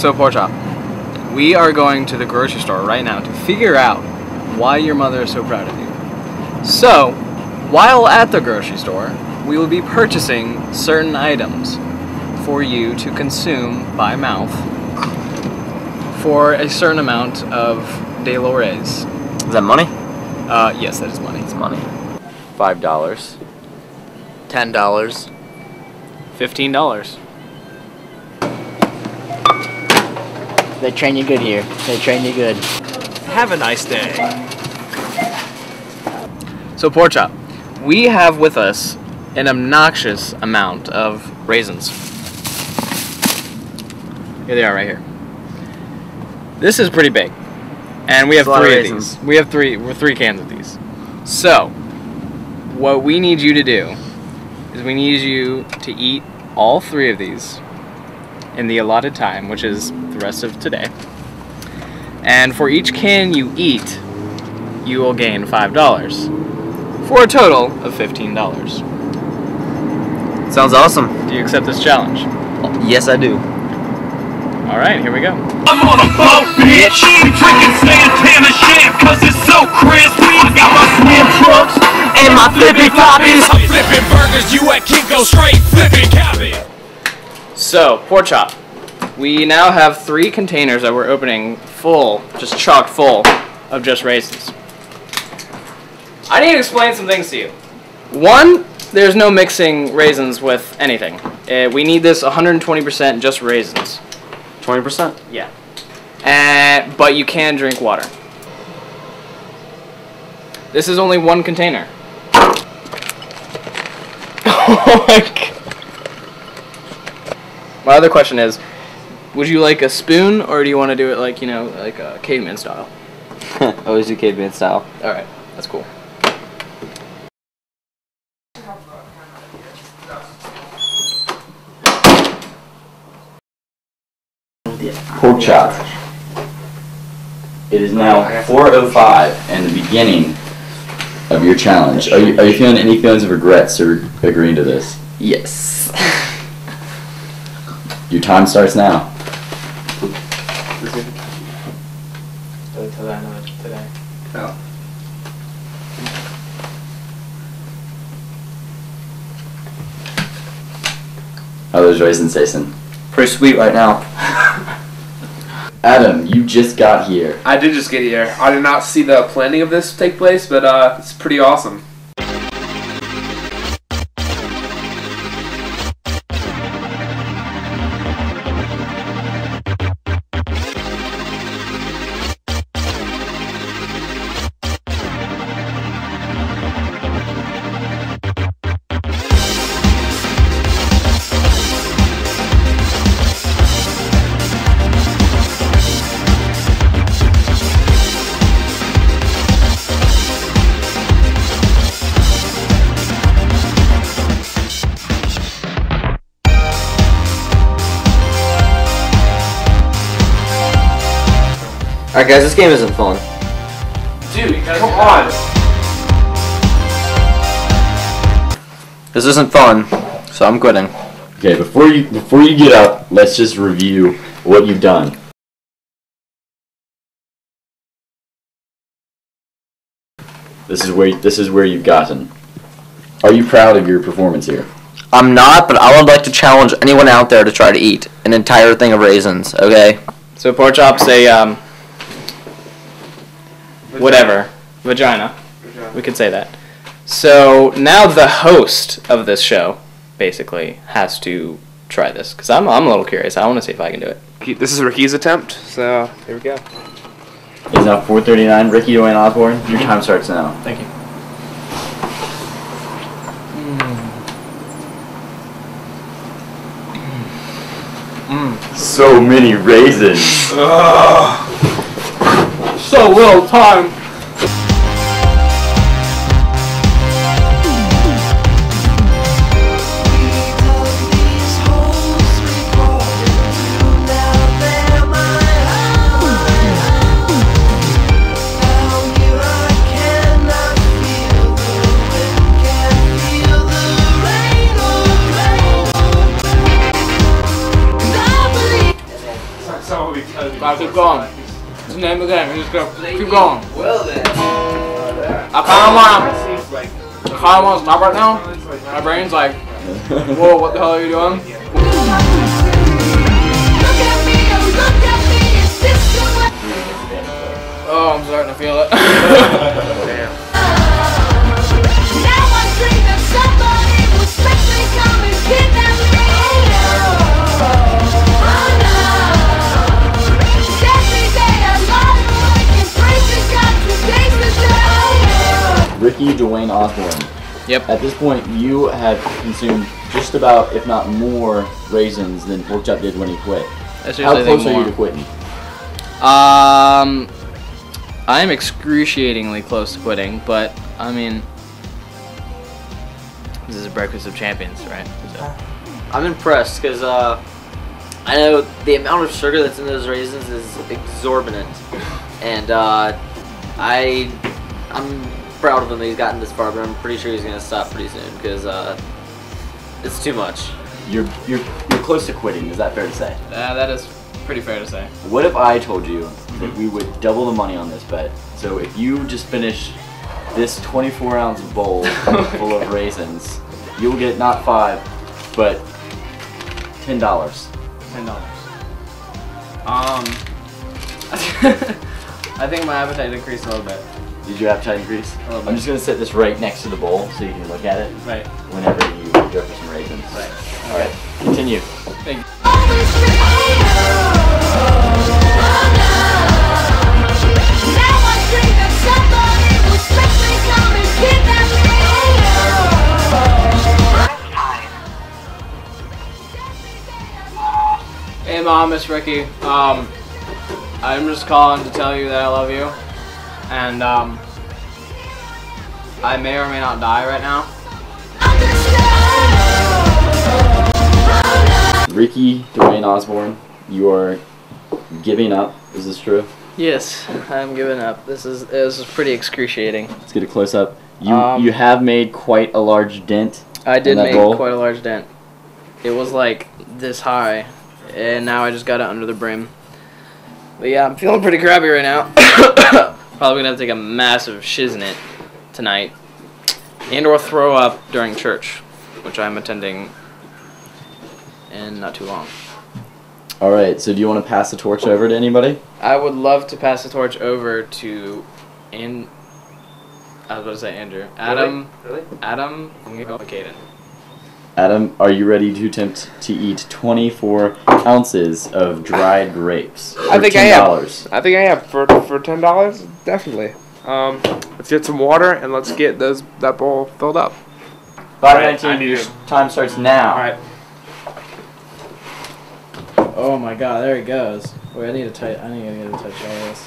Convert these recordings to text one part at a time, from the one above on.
So, Porkchop, we are going to the grocery store right now to figure out why your mother is so proud of you. So, while at the grocery store, we will be purchasing certain items for you to consume by mouth for a certain amount of De Lores. Is that money? Yes, that is money. It's money. $5. $10. $15. They train you good here. They train you good. Have a nice day. So, Porkchop, we have with us an obnoxious amount of raisins. Here they are, right here. This is pretty big, and we have three of these. We have three cans of these. So, what we need you to do is we need you to eat all three of these in the allotted time, which is the rest of today. And for each can you eat, you will gain $5 for a total of $15. Sounds awesome. Do you accept this challenge? Yes, I do. All right, here we go. I'm on a boat, bitch. Drinking Santana champ, cause it's so crisp. I got my swim trucks and my flippy floppies. I'm flipping burgers, you at Kinko straight flipping cabbage. So, Porkchop, we now have 3 containers that we're opening full, just chock full of just raisins. I need to explain some things to you. One, there's no mixing raisins with anything. We need this 120% just raisins. 20%? Yeah. But you can drink water. This is only 1 container. Oh my god. My other question is, would you like a spoon, or do you want to do it like, you know, like a caveman style? Always do caveman style. Alright, that's cool. Porkchop. It is now 4:05 and the beginning of your challenge. Are you feeling any feelings of regrets or agreeing to this? Yes. Your time starts now. Today. Oh. How are those raisins tasting? Pretty sweet right now. Adam, you just got here. I did just get here. I did not see the planning of this take place, but it's pretty awesome. Alright guys, this game isn't fun. Dude, come on. This isn't fun, so I'm quitting. Okay, before you get up, let's just review what you've done. This is where you've gotten. Are you proud of your performance here? I'm not, but I would like to challenge anyone out there to try to eat an entire thing of raisins, okay? So, Porkchop, say, whatever. Vagina. We could say that. So, now the host of this show, basically, has to try this. Because I'm a little curious. I want to see if I can do it. This is Ricky's attempt, so here we go. It's now 4:39. Ricky Dwayne Osborne, your time starts now. Thank you. So many raisins. So little time. So the name of the game. We're just gonna keep going. Well then. I kinda wanna stop right now. My brain's like, whoa, what the hell are you doing? Oh, I'm starting to feel it. Damn. Ricky Dwayne Osborne. Yep. At this point, you have consumed just about, if not more, raisins than Porkchop did when he quit. How close are you to quitting? I'm excruciatingly close to quitting, but I mean, this is a breakfast of champions, right? So. I'm impressed because I know the amount of sugar that's in those raisins is exorbitant, and I'm proud of him that he's gotten this far, but I'm pretty sure he's gonna stop pretty soon because it's too much. You're close to quitting. Is that fair to say? That is pretty fair to say. What if I told you that we would double the money on this bet? So if you just finish this 24-ounce bowl full of raisins, you'll get not $5, but $10. $10. I think my appetite increased a little bit. Did your appetite increase? A little bit. I'm just gonna set this right next to the bowl so you can look at it. Right. Whenever you go for some raisins. Right. All right. Continue. Thank you. Hey Mom, it's Ricky. I'm just calling to tell you that I love you, and I may or may not die right now. Ricky Dwayne Osborne, you are giving up. Is this true? Yes, I'm giving up. This is pretty excruciating. Let's get a close up. You have made quite a large dent. I did in that make bowl. quite a large dent. It was like this high, and now I just got it under the brim. But yeah, I'm feeling pretty crappy right now. Probably gonna have to take a massive shiz in it tonight, and or throw up during church, which I'm attending in not too long. All right. So do you want to pass the torch over to anybody? I would love to pass the torch over to, I was about to say Andrew. Adam. Really? Adam. Caden. Adam, are you ready to attempt to eat 24 ounces of dried grapes? I think I am. I think I am for $10. Definitely. Let's get some water and let's get that bowl filled up. 5:19. Your time starts now. All right. Oh my God! There he goes. Wait, I need to touch all this.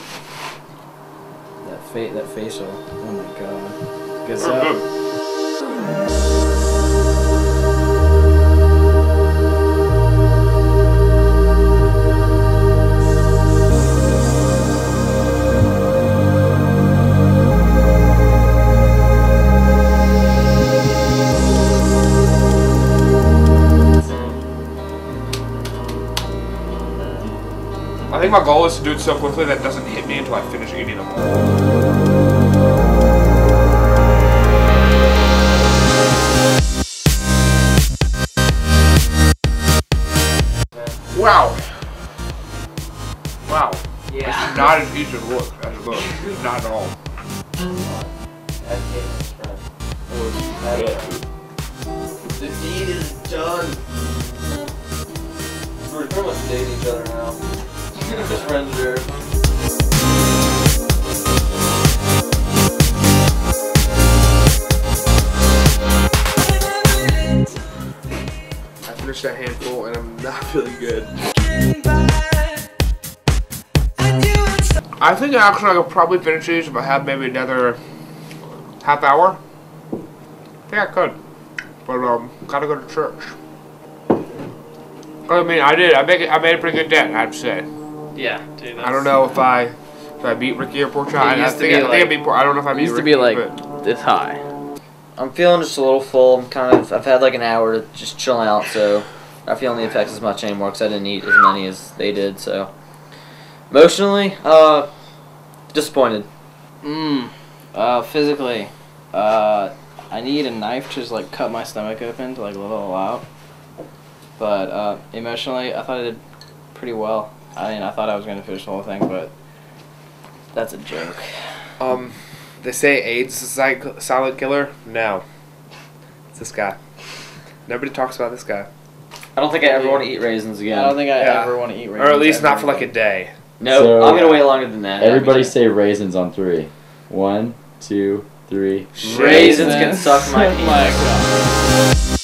That facial. Oh my God. Good stuff. I think my goal is to do it so quickly that it doesn't hit me until I finish eating them all. Wow. Wow. Yeah. It's not as easy as it looks. Not at all. The deed is done. We're pretty much dating each other now. Just friends here. I finished that handful and I'm not feeling good. I think actually I could probably finish these if I had maybe another half hour. I think I could. But gotta go to church. I mean, I did. I made a pretty good dent, I have to say. Yeah, dude. I don't know if I beat Ricky or Porkchop. I think I beat Porkchop. I don't know if I beat Ricky. Used to be like this high. I'm feeling just a little full. I've had like an hour to just chill out, so I'm not feeling the effects as much anymore because I didn't eat as many as they did. So emotionally, Disappointed. Physically, I need a knife to just like cut my stomach open to like let it all out. But emotionally, I thought I did pretty well. I mean, I thought I was gonna finish the whole thing, but that's a joke. They say AIDS is a silent killer. No, it's this guy. Nobody talks about this guy. I don't think I ever want to eat raisins again. I don't think I ever want to eat raisins. Or at least not ever for like a again. day. No, So- I'm gonna wait longer than that. Everybody say raisins on 3. 1, 2, 3. Raisins can suck my My God.